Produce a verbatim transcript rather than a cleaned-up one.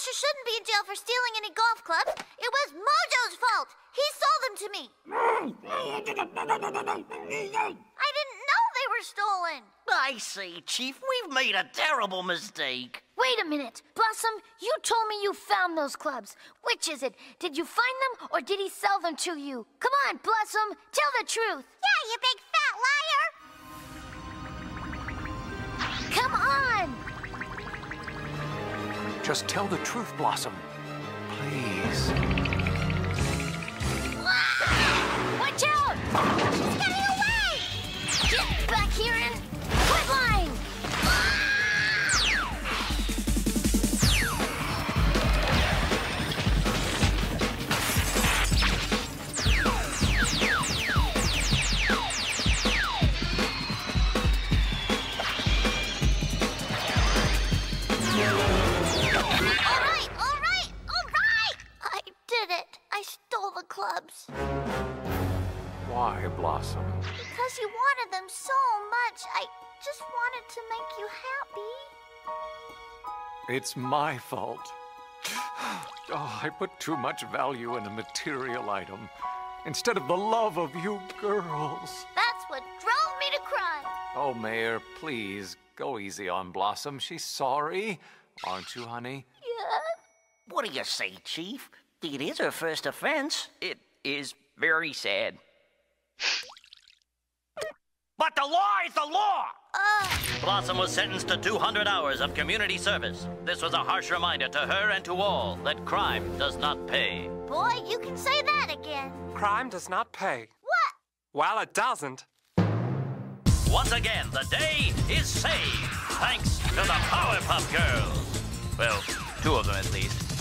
Slasher shouldn't be in jail for stealing any golf clubs. It was Mojo's fault. He sold them to me. I didn't know they were stolen. I say, Chief, we've made a terrible mistake. Wait a minute. Blossom, you told me you found those clubs. Which is it? Did you find them or did he sell them to you? Come on, Blossom, tell the truth. Yeah, you big fat liar. Come on! Just tell the truth, Blossom. Please. Watch out! She's getting away! Get back here and quit lying! Clubs. Why, Blossom? Because you wanted them so much. I just wanted to make you happy. It's my fault. Oh, I put too much value in a material item instead of the love of you girls. That's what drove me to crime. Oh, Mayor, please, go easy on Blossom. She's sorry. Aren't you, honey? Yeah. What do you say, Chief? It is her first offense. It is very sad. But the law is the law! Uh... Blossom was sentenced to two hundred hours of community service. This was a harsh reminder to her and to all that crime does not pay. Boy, you can say that again. Crime does not pay. What? Well, it doesn't. Once again, the day is saved, thanks to the Powerpuff Girls. Well, two of them at least.